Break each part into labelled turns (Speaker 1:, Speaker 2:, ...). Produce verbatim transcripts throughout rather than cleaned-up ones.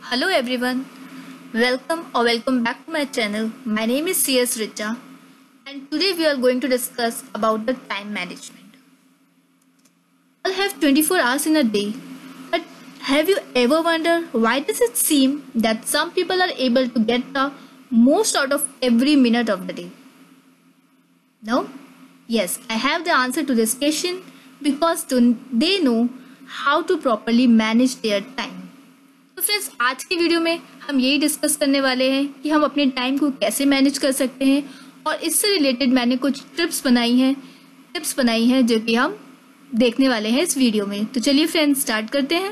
Speaker 1: Hello everyone, welcome or welcome back to my channel. My name is C S Richa and today we are going to discuss about the time management. We all have twenty-four hours in a day, but have you ever wondered why does it seem that some people are able to get the most out of every minute of the day? No? Yes, I have the answer to this question because they know how to properly manage their time. तो friends, आज की video में हम यही discuss करने वाले हैं कि हम अपने टाइम को कैसे मैनेज कर सकते हैं और इससे रिलेटेड मैंने कुछ टिप्स बनाई हैं टिप्स बनाई हैं जो कि हम देखने वाले हैं इस वीडियो में। तो चलिए फ्रेंड्स, स्टार्ट करते हैं।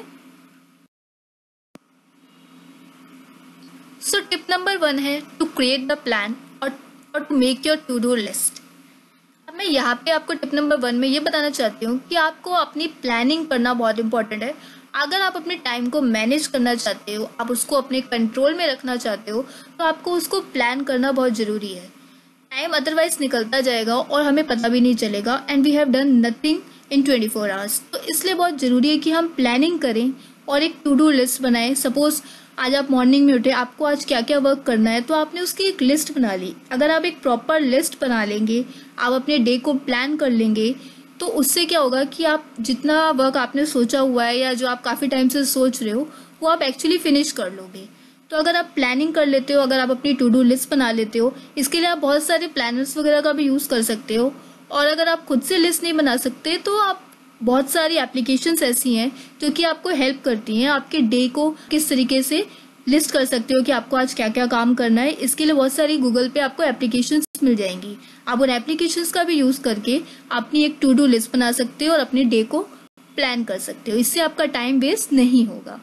Speaker 1: सो टिप नंबर वन है टू क्रिएट द प्लान और to make your to do list. अब मैं यहाँ पे आपको टिप नंबर वन में ये बताना चाहती हूँ कि आपको अपनी प्लानिंग करना बहुत इंपॉर्टेंट है। अगर आप अपने टाइम को मैनेज करना चाहते हो, आप उसको अपने कंट्रोल में रखना चाहते हो, तो आपको उसको प्लान करना बहुत ज़रूरी है। टाइम अदरवाइज निकलता जाएगा और हमें पता भी नहीं चलेगा and we have done nothing in twenty four hours. तो इसलिए बहुत ज़रूरी है कि हम प्लानिंग करें और एक टू डू लिस्ट बनाएं। सपोज आज आप मॉर्निंग में उठे, आपको आज क्या क्या वर्क करना है, तो आपने उसकी एक लिस्ट बना ली। अगर आप एक प्रॉपर लिस्ट बना लेंगे, आप अपने डे को प्लान कर लेंगे, तो उससे क्या होगा कि आप जितना वर्क आपने सोचा हुआ है या जो आप काफ़ी टाइम से सोच रहे हो वो आप एक्चुअली फिनिश कर लोगे। तो अगर आप प्लानिंग कर लेते हो, अगर आप अपनी टू डू लिस्ट बना लेते हो, इसके लिए आप बहुत सारे प्लानर्स वगैरह का भी यूज़ कर सकते हो। और अगर आप खुद से लिस्ट नहीं बना सकते तो आप बहुत सारी एप्लीकेशंस ऐसी हैं जो कि आपको हेल्प करती हैं आपके डे को किस तरीके से लिस्ट कर सकते हो कि आपको आज क्या क्या काम करना है। इसके लिए बहुत सारी गूगल पे आपको एप्लीकेशंस मिल जाएंगी। आप उन एप्लीकेशंस का भी यूज़ करके अपनी एक टू डू लिस्ट बना सकते हो और अपने डे को प्लान कर सकते हो। इससे आपका टाइम वेस्ट नहीं होगा।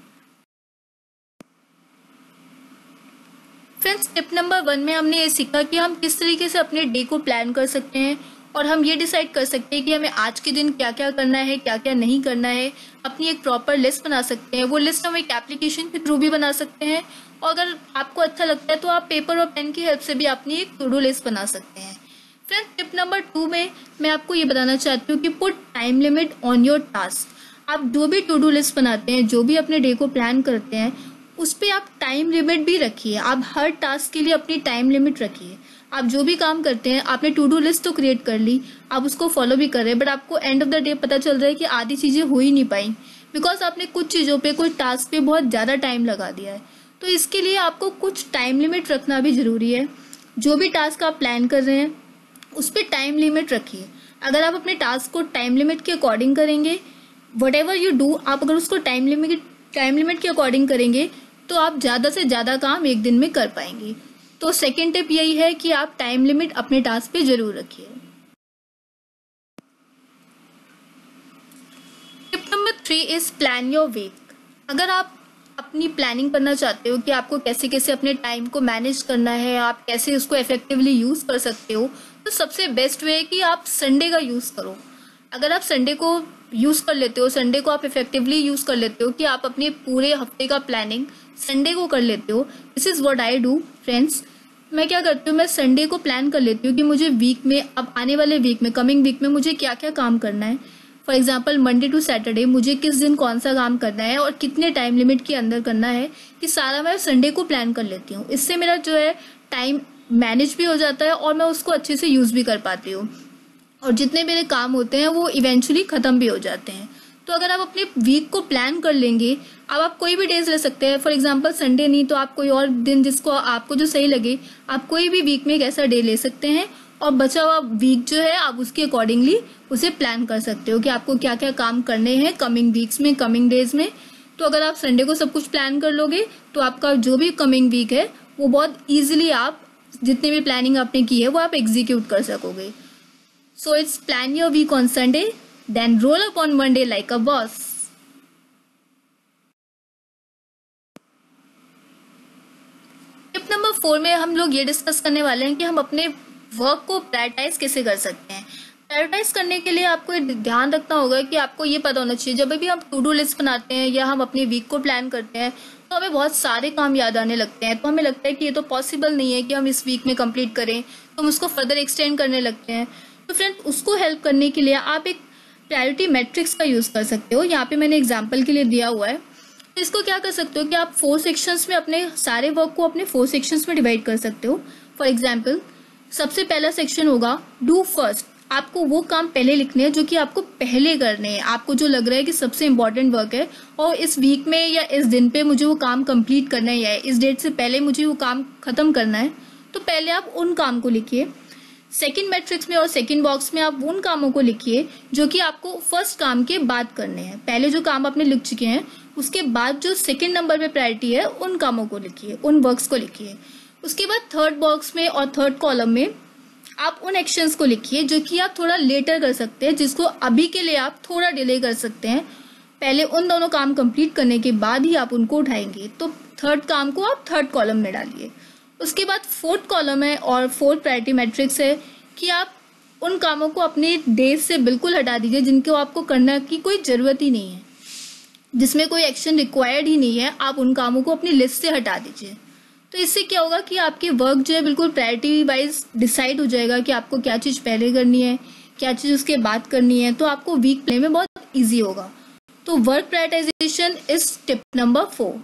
Speaker 1: फ्रेंड्स, टिप नंबर वन में हमने ये सीखा कि हम किस तरीके से अपने डे को प्लान कर सकते हैं और हम ये डिसाइड कर सकते हैं कि हमें आज के दिन क्या क्या करना है, क्या क्या नहीं करना है। अपनी एक प्रॉपर लिस्ट बना सकते हैं। वो लिस्ट हम एक एप्लीकेशन के थ्रू भी बना सकते हैं और अगर आपको अच्छा लगता है तो आप पेपर और पेन की हेल्प से भी अपनी एक टू डू लिस्ट बना सकते हैं। फ्रेंड्स, टिप नंबर टू में मैं आपको ये बताना चाहती हूँ कि put time limit on your task. आप जो भी टू डू लिस्ट बनाते हैं, जो भी अपने डे को प्लान करते हैं, उस पर आप टाइम लिमिट भी रखिए। आप हर टास्क के लिए अपनी टाइम लिमिट रखिए। आप जो भी काम करते हैं, आपने टू डू लिस्ट तो क्रिएट कर ली, आप उसको फॉलो भी कर रहे हैं, बट आपको एंड ऑफ द डे पता चल रहा है कि आधी चीज़ें हो ही नहीं पाई बिकॉज आपने कुछ चीज़ों पे, कुछ टास्क पे बहुत ज़्यादा टाइम लगा दिया है। तो इसके लिए आपको कुछ टाइम लिमिट रखना भी ज़रूरी है। जो भी टास्क आप प्लान कर रहे हैं उस पर टाइम लिमिट रखिए। अगर आप अपने टास्क को टाइम लिमिट के अकॉर्डिंग करेंगे, वट एवर यू डू, आप अगर उसको टाइम लिमिट टाइम लिमिट के अकॉर्डिंग करेंगे तो आप ज़्यादा से ज़्यादा काम एक दिन में कर पाएंगे। तो सेकेंड टिप यही है कि आप टाइम लिमिट अपने टास्क पे जरूर रखिए। Tip number three is plan your week. अगर आप अपनी प्लानिंग करना चाहते हो कि आपको कैसे कैसे अपने टाइम को मैनेज करना है, आप कैसे उसको इफेक्टिवली यूज़ कर सकते हो, तो सबसे बेस्ट वे है कि आप संडे का यूज़ करो। अगर आप संडे को यूज़ कर लेते हो, संडे को आप इफेक्टिवली यूज़ कर लेते हो कि आप अपने पूरे हफ्ते का प्लानिंग संडे को कर लेते हो। This is what I do friends. मैं क्या करती हूँ, मैं संडे को प्लान कर लेती हूँ कि मुझे वीक में, अब आने वाले वीक में, कमिंग वीक में मुझे क्या क्या काम करना है। For example Monday to Saturday मुझे किस दिन कौन सा काम करना है और कितने टाइम लिमिट के अंदर करना है, कि सारा मैं संडे को प्लान कर लेती हूँ। इससे मेरा जो है टाइम मैनेज भी हो जाता है और मैं उसको अच्छे से यूज़ भी कर पाती हूँ और जितने मेरे काम होते हैं वो इवेंचुअली ख़त्म भी हो जाते हैं। तो अगर आप अपने वीक को प्लान कर लेंगे, अब आप कोई भी डेज ले सकते हैं। फॉर एग्जांपल संडे नहीं तो आप कोई और दिन जिसको आपको जो सही लगे, आप कोई भी वीक में एक ऐसा डे ले सकते हैं और बचा हुआ वीक जो है आप उसके अकॉर्डिंगली उसे प्लान कर सकते हो कि आपको क्या क्या काम करने हैं कमिंग वीक्स में, कमिंग डेज में। तो अगर आप संडे को सब कुछ प्लान कर लोगे तो आपका जो भी कमिंग वीक है वो बहुत ईजिली आप जितने भी प्लानिंग आपने की है वो आप एग्जीक्यूट कर सकोगे। So it's plan your week on Sunday, then roll up on Monday like a boss. Tip number four में हम लोग ये डिस्कस करने वाले हैं कि हम अपने वर्क को प्रायोरिटाइज कैसे कर सकते हैं। प्रायोरिटाइज करने के लिए आपको ध्यान रखना होगा कि आपको ये पता होना चाहिए, जब भी हम टू डू लिस्ट बनाते हैं या हम अपने वीक को प्लान करते हैं तो हमें बहुत सारे काम याद आने लगते हैं। तो हमें लगता है कि ये तो पॉसिबल नहीं है कि हम इस वीक में कंप्लीट करें, तो हम उसको फर्दर एक्सटेंड करने लगते हैं। तो फ्रेंड, उसको हेल्प करने के लिए आप एक प्रायोरिटी मैट्रिक्स का यूज़ कर सकते हो। यहाँ पे मैंने एग्जाम्पल के लिए दिया हुआ है। तो इसको क्या कर सकते हो कि आप फोर सेक्शंस में अपने सारे वर्क को अपने फोर सेक्शंस में डिवाइड कर सकते हो। फॉर एग्जाम्पल, सबसे पहला सेक्शन होगा डू फर्स्ट। आपको वो काम पहले लिखने हैं जो कि आपको पहले करने हैं, आपको जो लग रहा है कि सबसे इम्पोर्टेंट वर्क है और इस वीक में या इस दिन पे मुझे वो काम कंप्लीट करना है या इस डेट से पहले मुझे वो काम खत्म करना है, तो पहले आप उन काम को लिखिए। सेकंड मैट्रिक्स में और सेकंड बॉक्स में आप उन कामों को लिखिए जो कि आपको फर्स्ट काम के बाद करने हैं। पहले जो काम आपने लिख चुके हैं उसके बाद जो सेकंड नंबर पे प्रायोरिटी है उन कामों को लिखिए, उन वर्क्स को लिखिए। उसके बाद थर्ड बॉक्स में और थर्ड कॉलम में आप उन एक्शंस को लिखिए जो कि आप थोड़ा लेटर कर सकते हैं, जिसको अभी के लिए आप थोड़ा डिले कर सकते हैं। पहले उन दोनों काम कंप्लीट करने के बाद ही आप उनको उठाएंगे, तो थर्ड काम को आप थर्ड कॉलम में डालिए। उसके बाद फोर्थ कॉलम है और फोर्थ प्रायोरिटी मैट्रिक्स है कि आप उन कामों को अपने डेज से बिल्कुल हटा दीजिए जिनको आपको करने की कोई ज़रूरत ही नहीं है, जिसमें कोई एक्शन रिक्वायर्ड ही नहीं है, आप उन कामों को अपनी लिस्ट से हटा दीजिए। तो इससे क्या होगा कि आपकी वर्क जो है बिल्कुल प्रायोरिटी वाइज डिसाइड हो जाएगा कि आपको क्या चीज़ पहले करनी है, क्या चीज़ उसके बाद करनी है, तो आपको वीक प्ले में बहुत ईजी होगा। तो work prioritization is tip number four.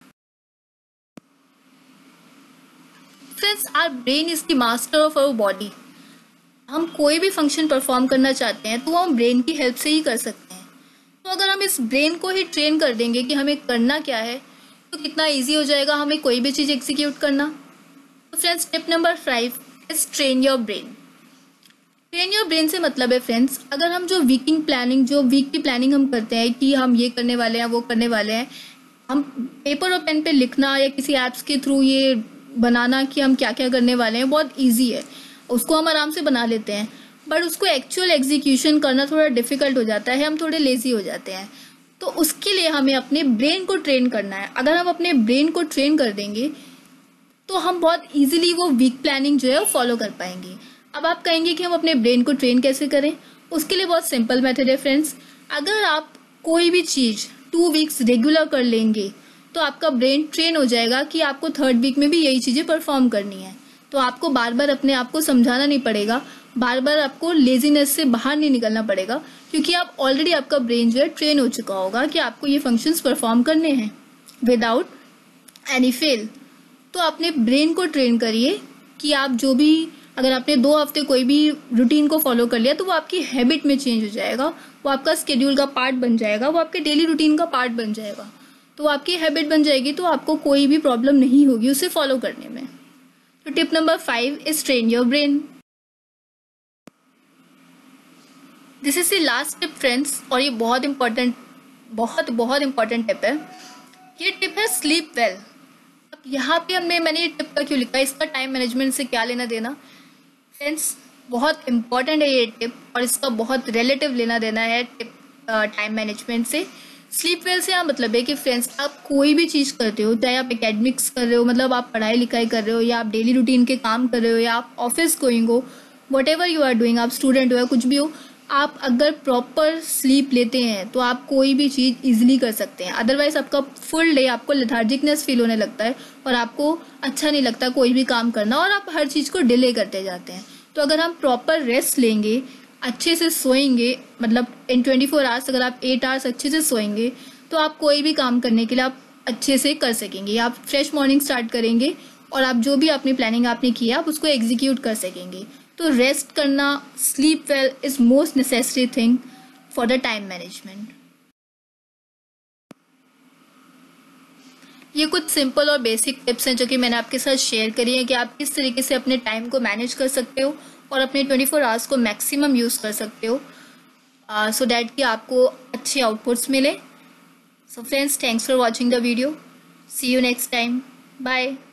Speaker 1: Friends, our brain is the master of our body. हम कोई भी फंक्शन परफॉर्म करना चाहते हैं तो वो हम ब्रेन की हेल्प से ही कर सकते हैं। तो अगर हम इस ब्रेन को ही ट्रेन कर देंगे कि हमें करना क्या है, तो कितना इजी हो जाएगा हमें कोई भी चीज़ एग्जीक्यूट करना। तो friends, tip number five is train your brain. Train your brain से मतलब है फ्रेंड्स, अगर हम जो वीकिंग प्लानिंग जो वीक की प्लानिंग हम करते हैं कि हम ये करने वाले हैं वो करने वाले हैं, हम पेपर और पेन पे लिखना या किसी ऐप्स के थ्रू ये बनाना कि हम क्या क्या करने वाले हैं बहुत ईजी है, उसको हम आराम से बना लेते हैं। बट उसको एक्चुअल एग्जीक्यूशन करना थोड़ा डिफिकल्ट हो जाता है, हम थोड़े लेजी हो जाते हैं। तो उसके लिए हमें अपने ब्रेन को ट्रेन करना है। अगर हम अपने ब्रेन को ट्रेन कर देंगे तो हम बहुत इजीली वो वीक प्लानिंग जो है वो फॉलो कर पाएंगे। अब आप कहेंगे कि हम अपने ब्रेन को ट्रेन कैसे करें? उसके लिए बहुत सिंपल मेथड है फ्रेंड्स। अगर आप कोई भी चीज़ टू वीक्स रेगुलर कर लेंगे तो आपका ब्रेन ट्रेन हो जाएगा कि आपको थर्ड वीक में भी यही चीज़ें परफॉर्म करनी है। तो आपको बार बार अपने आप को समझाना नहीं पड़ेगा, बार बार आपको लेजीनेस से बाहर नहीं निकलना पड़ेगा, क्योंकि आप ऑलरेडी आपका ब्रेन जो है ट्रेन हो चुका होगा कि आपको ये फंक्शंस परफॉर्म करने हैं विदाउट एनी फेल। तो अपने ब्रेन को ट्रेन करिए कि आप जो भी, अगर आपने दो हफ्ते कोई भी रूटीन को फॉलो कर लिया तो वो आपकी हैबिट में चेंज हो जाएगा, वो आपका स्केड्यूल का पार्ट बन जाएगा, वो आपके डेली रूटीन का पार्ट बन जाएगा। तो आपकी हैबिट बन जाएगी तो आपको कोई भी प्रॉब्लम नहीं होगी उसे फॉलो करने में। तो tip number five is train your brain. This is the last tip friends, और ये बहुत इंपॉर्टेंट बहुत बहुत इंपॉर्टेंट टिप है। ये टिप है स्लीप वेल। अब यहाँ पे हमने मैंने ये टिप का क्यों लिखा है, इसका टाइम मैनेजमेंट से क्या लेना देना? फ्रेंड्स, बहुत इंपॉर्टेंट है ये टिप और इसका बहुत रिलेटिव लेना देना है टिप टाइम मैनेजमेंट से। स्लीप वेल से यहाँ मतलब है कि फ्रेंड्स, आप कोई भी चीज़ करते हो, चाहे आप एकेडमिक्स कर रहे हो, मतलब आप पढ़ाई लिखाई कर रहे हो, या आप डेली रूटीन के काम कर रहे हो, या आप ऑफिस गोइंग हो, whatever you are doing, आप स्टूडेंट हो या कुछ भी हो, आप अगर प्रॉपर स्लीप लेते हैं तो आप कोई भी चीज़ इजीली कर सकते हैं। अदरवाइज आपका फुल डे आपको लेथार्जिकनेस फील होने लगता है और आपको अच्छा नहीं लगता कोई भी काम करना, और आप हर चीज़ को डिले करते जाते हैं। तो अगर हम प्रॉपर रेस्ट लेंगे, अच्छे से सोएंगे, मतलब इन ट्वेंटी फोर आवर्स अगर आप एट आवर्स अच्छे से सोएंगे तो आप कोई भी काम करने के लिए आप अच्छे से कर सकेंगे। आप फ्रेश मॉर्निंग स्टार्ट करेंगे और आप जो भी अपनी प्लानिंग आपने किया आप उसको एग्जीक्यूट कर सकेंगे। तो रेस्ट करना, sleep well is most necessary thing for the time management. ये कुछ सिंपल और बेसिक टिप्स हैं जो कि मैंने आपके साथ शेयर करी है कि आप किस तरीके से अपने टाइम को मैनेज कर सकते हो और अपने ट्वेंटी फोर आवर्स को मैक्सिमम यूज़ कर सकते हो, सो डैट कि आपको अच्छे आउटपुट्स मिले। So friends, thanks for watching the video. See you next time. Bye.